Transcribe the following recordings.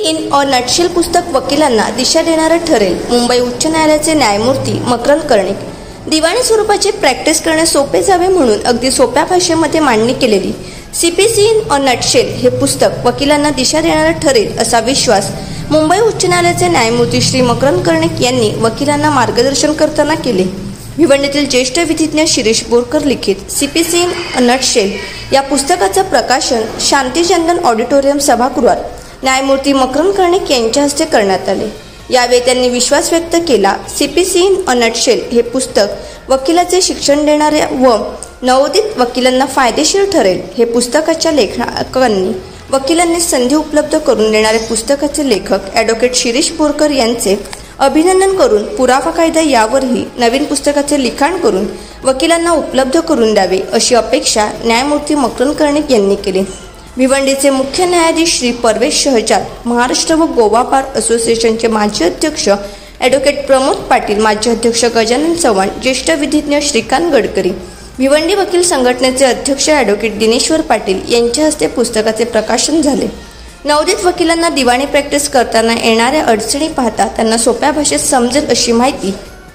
In a nutshell पुस्तक वकिलांना दिशा देणारं ठरेल. मुंबई उच्च न्यायालयाचे न्यायमूर्ती मकरंद कर्णिक. दिवाणी स्वरूपाची प्रॅक्टिस करणे सोपे जावे म्हणून अगदी सोप्या भाषेमध्ये मांडणी केलेली सीपीसी इन अ नटशेल हे पुस्तक वकिलांना दिशा देणारं ठरेल असा विश्वास मुंबई उच्च न्यायालयाचे न्यायमूर्ती श्री मकरंद कर्णिक यांनी वकिलांना मार्गदर्शन करताना केले. भिवंडीतील ज्येष्ठ विधिज्ञ शिरीष बोरकर लिखित सीपीसी इन अ नटशेल या पुस्तकाचं प्रकाशन शांतीचंदन ऑडिटोरियम सभागृहात न्यायमूर्ती मकरंद कर्णिक यांच्या हस्ते करण्यात आले. यावेळी त्यांनी विश्वास व्यक्त केला. सीपीसी इन अ नटशेल हे पुस्तक वकिलाचे शिक्षण देणाऱ्या व नवोदित वकिलांना फायदेशीर ठरेल. हे पुस्तकाच्या लेखकांनी वकिलांनी संधी उपलब्ध करून देणारे पुस्तकाचे लेखक ॲडव्होकेट शिरीष बोरकर यांचे अभिनंदन करून पुरावा कायदा यावरही नवीन पुस्तकाचे लिखाण करून वकिलांना उपलब्ध करून द्यावे अशी अपेक्षा न्यायमूर्ती मकरंद कर्णिक यांनी केली. भिवंडीचे मुख्य न्यायाधीश श्री परवेश शहजाद, महाराष्ट्र व गोवा बार असोसिएशनचे माजी अध्यक्ष ॲडव्होकेट प्रमोद पाटील, माजी अध्यक्ष गजानन चव्हाण, ज्येष्ठ विधिज्ञ श्रीकांत गडकरी, भिवंडी वकील संघटनेचे अध्यक्ष ॲडव्होकेट दिनेश्वर पाटील यांच्या हस्ते पुस्तकाचे प्रकाशन झाले. नवोदित वकिलांना दिवाणी प्रॅक्टिस करताना येणाऱ्या अडचणी पाहता त्यांना सोप्या भाषेत समजेल अशी माहिती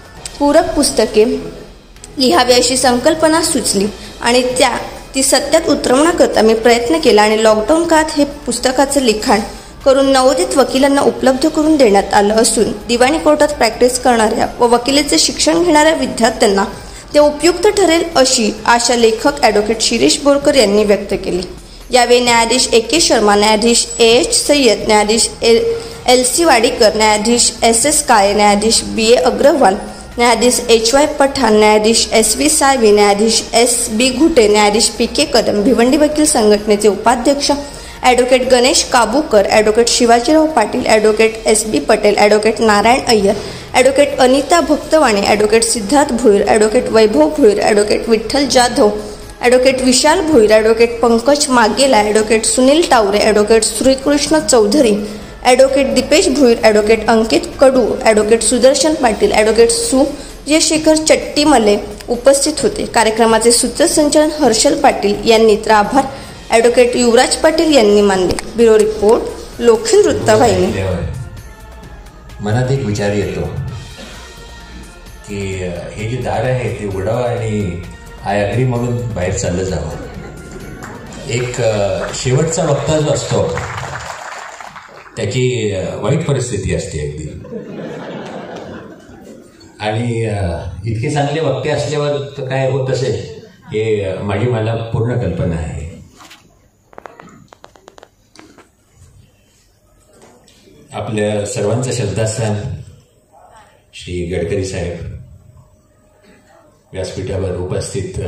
पूरक पुस्तके लिहावी अशी संकल्पना सुचली आणि ती सत्यात उतरवण्याकरता मी प्रयत्न केला आणि लॉकडाऊन काळात हे पुस्तकाचे लिखाण करून नवोदित वकिलांना उपलब्ध करून देण्यात आलं असून दिवाणी कोर्टात प्रॅक्टिस करणाऱ्या व वकिलीचे शिक्षण घेणाऱ्या विद्यार्थ्यांना ते उपयुक्त ठरेल अशी आशा लेखक ॲडव्होकेट शिरीष बोरकर यांनी व्यक्त केली. यावेळी न्यायाधीश ए.के. शर्मा, न्यायाधीश ए.एच. सय्यद, न्यायाधीश एल.सी. वाडीकर, न्यायाधीश एस.एस. काळे, न्यायाधीश बी.ए. अग्रवाल, न्यायाधीश एच.वाय. पठाण, न्यायाधीश एस.व्ही. साळवी, न्यायाधीश एस.बी. घुटे, न्यायाधीश पी.के. कदम, भिवंडी वकील संघटनेचे उपाध्यक्ष advocate Ganesh Kabukar, advocate Shivajirao Patil, advocate S B. Patel, advocate Narayan Iyer, advocate Anita Bhaktwani, advocate Siddharth Bhoir, advocate Vaibhav Bhoir, advocate Vitthal Jadhav, advocate Vishal Bhoir, advocate Pankaj Magela, advocate Sunil Taware, advocate Shrikrishna Chaudhari, advocate Deepesh Bhoir, advocate Ankit Kadu, advocate Sudarshan Patil, advocate Suryashekhar Chattimale उपस्थित होते. कार्यक्रमाचे सूत्रसंचालन हर्षल पाटील यांनी तर आभार ॲडव्होकेट युवराज पाटील यांनी मानले. ब्युरो रिपोर्ट, लोखंड वृत्तवाहिनी. मनात एक विचार येतो की हे जे दार आहे ते उघडावं आणि आय अग्री म्हणून बाहेर चाललं जावं. एक शेवटचा वक्ता जो असतो त्याची वाईट परिस्थिती असते अगदी, आणि इतके चांगले वक्ते असल्यावर तर काय होत असेल हे मला पूर्ण कल्पना आहे. आपल्या सर्वांचं श्रद्धास्थान श्री गडकरी साहेब, व्यासपीठावर उपस्थित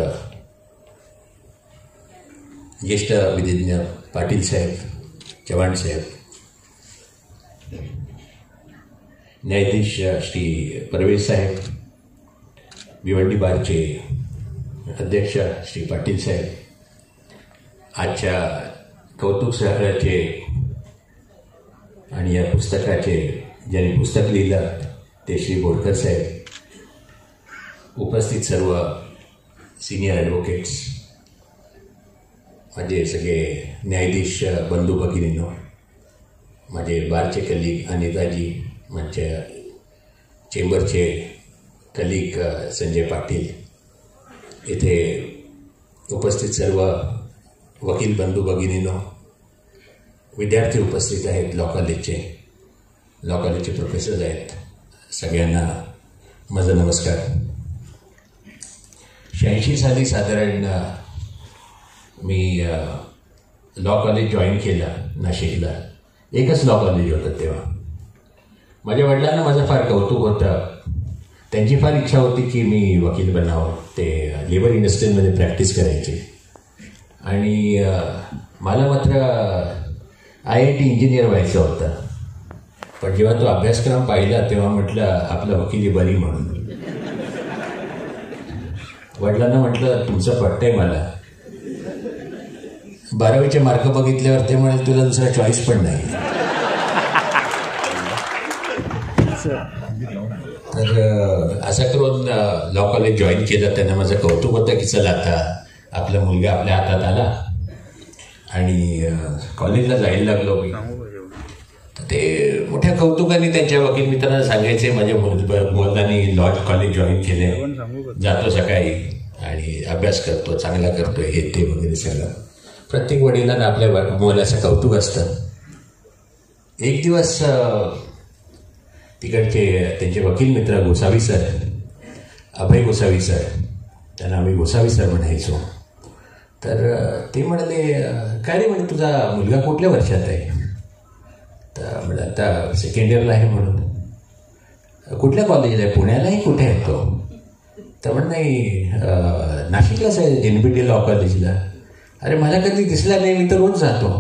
ज्येष्ठ विधिज्ञ पाटील साहेब, चव्हाण साहेब, न्यायाधीश श्री परवेश साहेब, भिवंडी बारचे अध्यक्ष श्री पाटील साहेब, आजच्या कौतुक सोहळ्याचे आणि या पुस्तकाचे ज्यांनी पुस्तक लिहिलं ते श्री बोरकर साहेब, उपस्थित सर्व सिनियर ॲडव्होकेट्स, माझे सगळे न्यायाधीश बंधू भगिनींनो, माझे बारचे कलीग अनिताजी, माझ्या चेंबरचे कलीग संजय पाटील, इथे उपस्थित सर्व वकील बंधू भगिनींनो, विद्यार्थी उपस्थित आहेत, लॉ कॉलेजचे प्रोफेसर आहेत, सगळ्यांना माझा नमस्कार. 86 साली साधारण मी लॉ कॉलेज जॉईन केलं नाशिकला. एकच लॉ कॉलेज होतं तेव्हा. माझ्या वडिलांना माझं फार कौतुक होतं. त्यांची फार इच्छा होती की मी वकील बनावं. ते लेबर इंडस्ट्रीमध्ये प्रॅक्टिस करायचे आणि मला मात्र IIT इंजिनियर व्हायचं होतं. पण जेव्हा तो अभ्यासक्रम पाहिला तेव्हा म्हटलं आपलं वकिली बरी म्हणून. वडिलांना म्हटलं तुमचं पटतंय मला. 12वीचे मार्क बघितल्यावर ते म्हणाले तुला दुसरा चॉईस पण नाही. तर असं करून लॉ कॉलेज जॉईन केलं. त्यांना माझं कौतुक होतं की चला आता आपला मुलगा आपल्या हातात आला आणि कॉलेजला जायला लागलो मी. ते मोठ्या कौतुकाने त्यांच्या वकील मित्रांना सांगायचे माझ्या मुलांनी लॉ कॉलेज जॉईन केले, जातो सकाळी आणि अभ्यास करतो, चांगला करतो, हे ते वगैरे सगळं. प्रत्येक वडिलांना आपल्या मुलाचं कौतुक असतं. एक दिवस तिकडचे त्यांचे वकील मित्र गोसावी सर, अभय गोसावी सर, त्यांना आम्ही गोसावी सर म्हणायचो, तर ते म्हणाले काय रे म्हणे तुझा मुलगा कुठल्या वर्षात आहे? तर म्हणजे आता सेकंड इयरला आहे. म्हणून कुठल्या कॉलेजला आहे? पुण्यालाही कुठे आहे तो? तर म्हण नाही नाशिकलाच आहे NBT लॉ कॉलेजला. अरे मला कधी दिसला नाही, मी तर रोज जातो.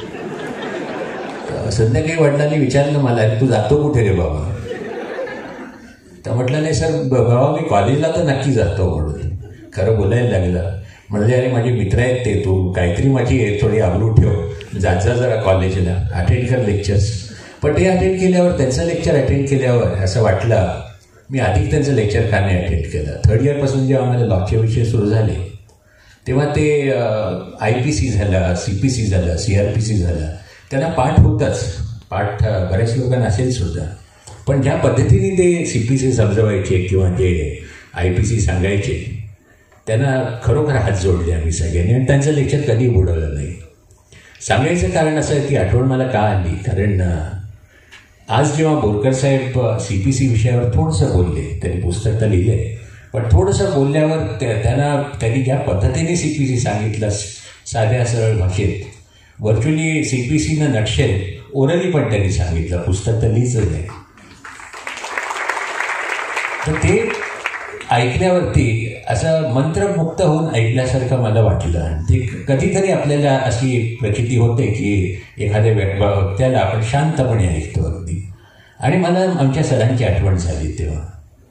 संध्याकाळी वडिलांनी विचारलं मला तू जातो कुठे रे बाबा? तर म्हटलं नाही सर बाबा मी कॉलेजला तर नक्की जातो म्हणून. खरं बोलायला लागलं. म्हणजे अरे माझे मित्र आहेत ते, तू काहीतरी माझी थोडी आबरू ठेव, जात जा जरा कॉलेजला, अटेंड कर लेक्चर्स. पण ते अटेंड केल्यावर, त्यांचं लेक्चर अटेंड केल्यावर असं वाटलं मी अधिक त्यांचं लेक्चर का नाही अटेंड केलं. थर्ड इयरपासून जेव्हा आम्हाला लॉचे विषय सुरू झाले तेव्हा ते IPC झालं, CPC झालं, CRPC झालं, त्यांना पाठ होताच. पाठ बऱ्याच लोकांना असेल सुद्धा, पण ज्या पद्धतीने ते CPC समजवायचे किंवा ते IPC सांगायचे त्यांना खरोखर हात जोडले आम्ही सगळ्यांनी, आणि त्यांचं लेक्चर कधी बुडवलं नाही. सांगायचं कारण असं आहे, ती आठवण मला का आली, कारण आज जेव्हा बोरकर साहेब CPC विषयावर थोडंसं बोलले, त्यांनी पुस्तक तर लिहिलं आहे, पण थोडंसं बोलल्यावर त्यांनी ज्या पद्धतीने CPC सांगितलं साध्या सरळ भाषेत, व्हर्च्युअली CPCनं नक्षेल ओरली पण त्यांनी सांगितलं, पुस्तक तर लिहिचं नाही. तर ते ऐकल्यावरती असं मंत्रमुक्त होऊन ऐकल्यासारखं मला वाटलं. ते कधीतरी आपल्याला अशी प्रचिती होते की एखाद्या वक्त्याला आपण शांतपणे ऐकतो अगदी, आणि मला आमच्या सरांची आठवण झाली तेव्हा,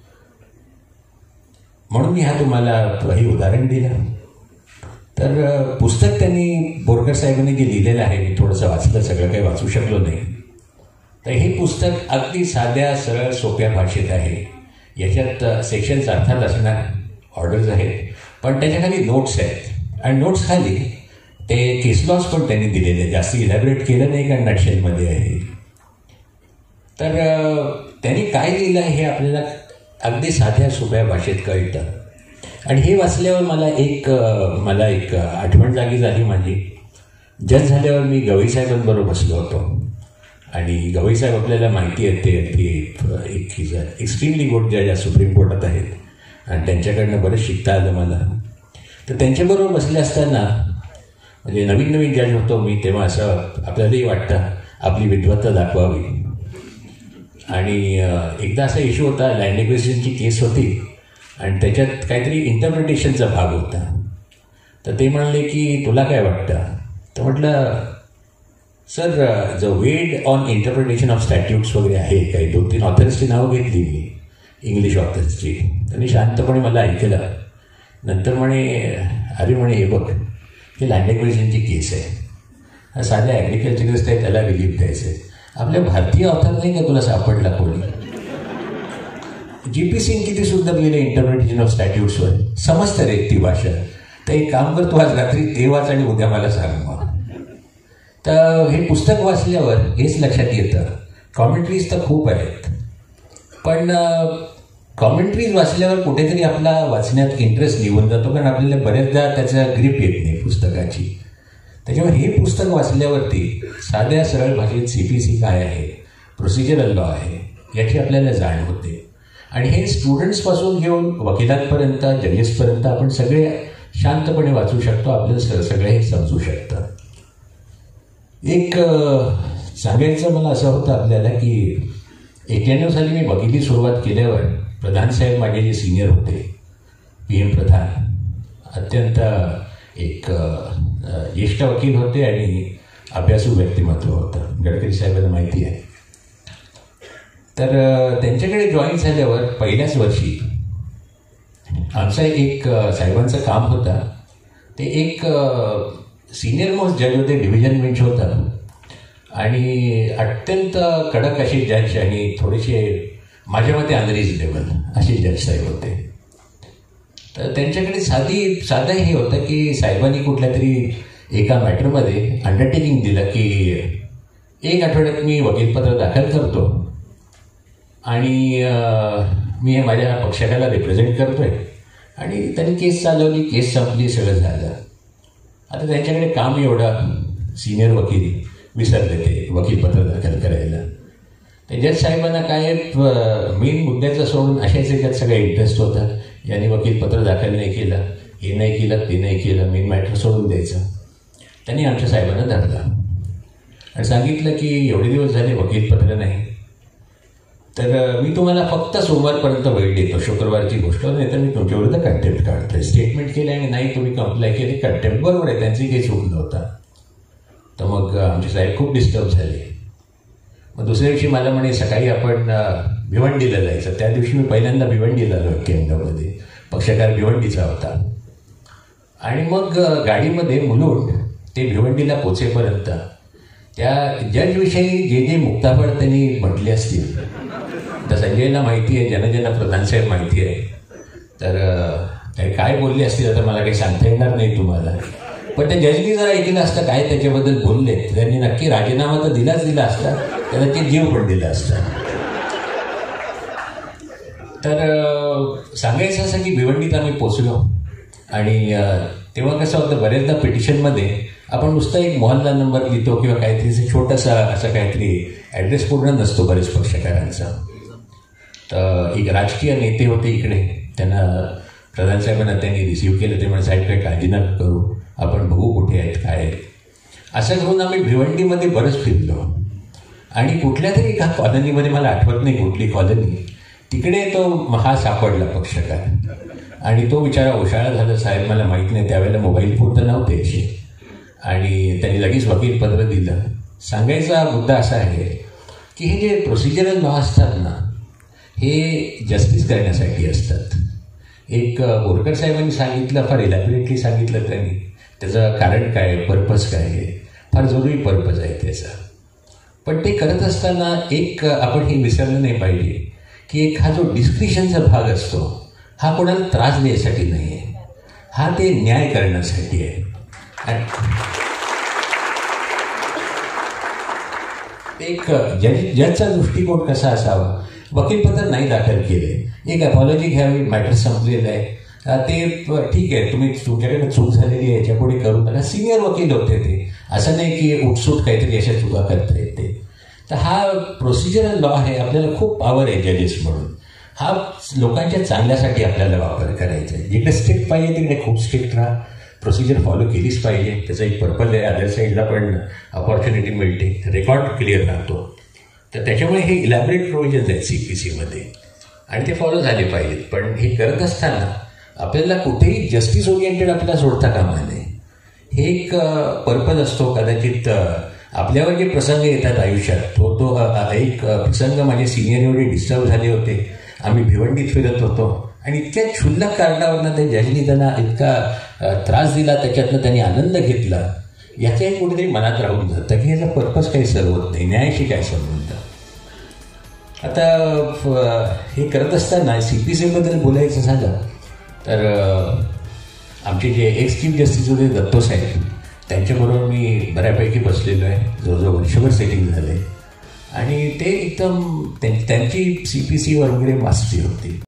म्हणून मी तुम्हाला हे उदाहरण दिलं. तर पुस्तक त्यांनी बोरकर साहेबांनी जे लिहिलेलं आहे, मी थोडंसं वाचलं, सगळं काही वाचू शकलो नाही. तर हे पुस्तक अगदी साध्या सरळ सोप्या भाषेत आहे. याच्यात सेक्शन्स अर्थात असणार, ऑर्डर्स आहेत, पण त्याच्याखाली नोट्स आहेत, आणि नोट्स खाली ते केस लॉज पण त्यांनी दिलेले, जास्त इलॅबरेट केलं नाही कारण नक्षलमध्ये आहे. तर त्यांनी काय लिहिलं हे आपल्याला अगदी साध्या सोप्या भाषेत कळतं. आणि हे वाचल्यावर मला एक आठवण जागी झाली माझी. जज झाल्यावर मी गवई साहेबांबरोबर बसलो होतो, आणि गवई साहेब आपल्याला माहिती आहे ते एक एक्स्ट्रीमली गुड जज सुप्रीम कोर्टात आहेत, आणि त्यांच्याकडनं बरंच शिकता आलं मला. तर त्यांच्याबरोबर बसले असताना, म्हणजे नवीन नवीन जज होतो मी तेव्हा, असं आपल्यालाही वाटतं आपली विद्वत्ता दाखवावी. आणि एकदा असा इश्यू होता, लँड एक्विजिशनची केस होती, आणि त्याच्यात काहीतरी इंटरप्रिटेशनचा भाग होता. तर ते म्हणाले की तुला काय वाटतं? तर म्हटलं sir the Wade on interpretation of statutes वगैरे आहे, काही 2-3 ऑथर्सची नावं घेतली मी, इंग्लिश ऑथर्सची. त्यांनी शांतपणे मला ऐकलं. नंतर म्हणे अरे म्हणे हे बघ, ही लँड एक्विजिशनची केस आहे, साध्या ॲग्रिकल्चरिस्ट आहे त्याला रिलीफ द्यायचं आहे. आपल्या भारतीय ऑथर नाही का तुला सापडला कोणी? GP सिंग किती सुद्धा लिहिलं इंटरप्रिटेशन ऑफ स्टॅट्यूट्सवर, समजतं रे ती भाषा. तर एक काम कर, तू आज रात्री ते वाच आणि उद्या मला सांग मग. तर हे पुस्तक वाचल्यावर हेच लक्षात येतं, कॉमेंट्रीज तर खूप आहेत, पण कॉमेंट्रीज वाचल्यावर कुठेतरी आपला वाचण्यात इंटरेस्ट निघून जातो, कारण आपल्याला बऱ्याचदा त्याचा ग्रीप येत नाही पुस्तकाची. त्याच्यामुळे हे पुस्तक वाचल्यावरती साध्या सरळ भाषेत CPC काय आहे, प्रोसिजरल लॉ आहे, याची आपल्याला जाण होते. आणि हे स्टुडंट्सपासून घेऊन वकिलांपर्यंत, जजेसपर्यंत आपण सगळे शांतपणे वाचू शकतो, आपल्याला सगळं हे समजू शकतं. एक सांगायचं मला असं होतं आपल्याला की 91 साली मी वकिली सुरुवात केल्यावर प्रधान साहेब माझे जे सिनियर होते, PM प्रधान, अत्यंत एक ज्येष्ठ वकील होते आणि अभ्यासू व्यक्तिमत्व होतं, गडकरी साहेबांना माहिती आहे. तर त्यांच्याकडे जॉईन झाल्यावर पहिल्याच वर्षी आमचं एक साहेबांचं काम होतं, ते एक सिनियर मोस्ट जज होते, डिव्हिजन बेंच होतं, आणि अत्यंत कडक असे जज आणि थोडेसे माझ्या मते अनरिजनेबल असे जज साहेब होते. तर त्यांच्याकडे साधं हे होतं की साहेबांनी कुठल्या तरी एका मॅटरमध्ये अंडरटेकिंग दिलं की 1 आठवड्यात मी वकीलपत्र दाखल करतो आणि मी हे माझ्या पक्षाला रिप्रेझेंट करतोय आणि त्यांनी केस चालवली, केस संपली, सगळं झालं. आता त्यांच्याकडे काम एवढं सिनियर वकील विसरले ते वकीलपत्र दाखल करायला. तर जज साहेबांना काय मेन मुद्द्याचं सोडून अशाच याच्यात सगळा इंटरेस्ट होता. यांनी वकीलपत्र दाखल नाही केलं, हे नाही केलं, ते नाही केलं, मेन मॅटर सोडून द्यायचं. त्यांनी आमच्या साहेबांना धरलं आणि सांगितलं की एवढे दिवस झाले वकीलपत्र नाही, तर मी तुम्हाला फक्त सोमवारपर्यंत वेळ देतो, शुक्रवारची गोष्ट, नाही तर मी तुमच्या विरुद्ध कंटेम्प्ट काढतोय. स्टेटमेंट केलं आणि नाही तुम्ही कंप्लाय केली, कंटेम्प्ट. बरोबर आहे, त्यांची काही चूक नव्हता. तर मग आमचे साहेब खूप डिस्टर्ब झाले. मग दुसऱ्या दिवशी मला म्हणे सकाळी आपण भिवंडीला जायचं. त्या दिवशी मी पहिल्यांदा भिवंडीला आलो केंद्रामध्ये, पक्षकार भिवंडीचा होता. आणि मग गाडीमध्ये मुलुंड ते भिवंडीला पोचेपर्यंत त्या जजविषयी जे जे मुक्ताफळ त्यांनी म्हटले असतील, तर संजयला माहिती आहे, ज्यांना प्रधानसाहेब माहिती आहे, तर ते काय बोलले असतील आता मला काही सांगता येणार नाही तुम्हाला. पण त्या जजनी जर ऐकलं असतं काय त्याच्याबद्दल बोलले, त्यांनी नक्की राजीनामा तर दिला असता, त्याला ते जीव पण दिला असता. तर सांगायचं असं की भिवंडीत आम्ही पोचलो आणि तेव्हा कसं होतं, बरेचदा पिटिशनमध्ये आपण नुसता एक मोहल्ला नंबर लिहितो किंवा काहीतरी छोटासा असं काहीतरी ॲड्रेस पूर्ण नसतो बरेच पक्षकारांचा. तर एक राजकीय नेते होते इकडे, त्यांना प्रधानसाहेबांना त्यांनी रिसिव्ह केलं. ते म्हणजे साहेब काही काळजी नका करू, आपण बघू कुठे आहेत काय आहेत. असं करून आम्ही भिवंडीमध्ये बरंच फिरलो आणि कुठल्या तरी एका कॉलनीमध्ये, मला आठवत नाही कुठली कॉलनी, तिकडे तो हा सापडला पक्षकार. आणि तो बिचारा ओशाळा झाला, साहेब मला माहीत नाही, त्यावेळेला मोबाईल फोन तर नव्हते असे. आणि त्यांनी लगेच वकीलपत्र दिलं. सांगायचा मुद्दा असा आहे की हे जे प्रोसिजरल लॉ असतात ना, हे जस्टिस करण्यासाठी असतात. एक बोरकर साहेबांनी सांगितलं, फार इलॅबोरेटली सांगितलं त्यांनी, त्याचं कारण काय, पर्पज काय आहे, फार जरुरी पर्पज आहे त्याचा. पण ते करत असताना एक आपण हे विसरलं नाही पाहिजे की एक हा जो डिस्क्रिशनचा भाग असतो, हा कोणाला त्रास द्यायसाठी नाही आहे, हा ते न्याय करण्यासाठी आहे. एक जजचा दृष्टिकोन कसा असावा, वकीलपत्र नाही दाखल केले, एक अपॉलॉजी घ्यावी, मॅटर संपलेलं आहे, ते ठीक आहे, तुम्ही तुमच्याकडे चूक झालेली आहे, याच्यापुढे करू नका. सिनियर वकील होते ते, असं नाही की उठसूट काहीतरी अशा चुका करता येते. तर हा प्रोसिजरल लॉ आहे, आपल्याला खूप पावर आहे जजेस म्हणून. हा लोकांच्या चांगल्यासाठी आपल्याला वापर करायचा आहे. जिकडे स्ट्रिक्ट पाहिजे तिकडे खूप स्ट्रिक्ट राहा, प्रोसिजर फॉलो केलीच पाहिजे. त्याचा एक पर्पज आहे, अदर साईडला पण अपॉर्च्युनिटी मिळते, रेकॉर्ड क्लिअर राहतो. तर त्याच्यामुळे हे इलॅबोरेट प्रोव्हिजन्स आहेत CPC आणि ते फॉलो झाले पाहिजेत. पण हे करत असताना आपल्याला कुठेही जस्टिस ओरिएंटेड आपल्याला सोडता कामा नये. हे एक पर्पज असतो. कदाचित आपल्यावर जे प्रसंग येतात आयुष्यात, तो एक प्रसंग माझे सिनियर एवढे डिस्टर्ब झाले होते, आम्ही भिवंडीत फिरत होतो आणि इतक्या क्षुल्लक कारणावरनं त्या जजनी त्यांना इतका त्रास दिला, त्याच्यातनं त्यांनी आनंद घेतला, याच्याही कुठेतरी मनात राहून जातं की याचा पर्पज काही सर्वत नाही, न्यायाशी काय संबंध. आता हे करत असताना CPCबद्दल बोलायचं झालं तर आमचे जे एक्स चीफ जस्टिस होते दत्तो साहेब, त्यांच्याबरोबर मी बऱ्यापैकी बसलेलो आहे, जवळजवळ वर्षभर सेटिंग झालं आहे आणि ते एकदम त्यांची CPCवर वगैरे मास्टरी होती.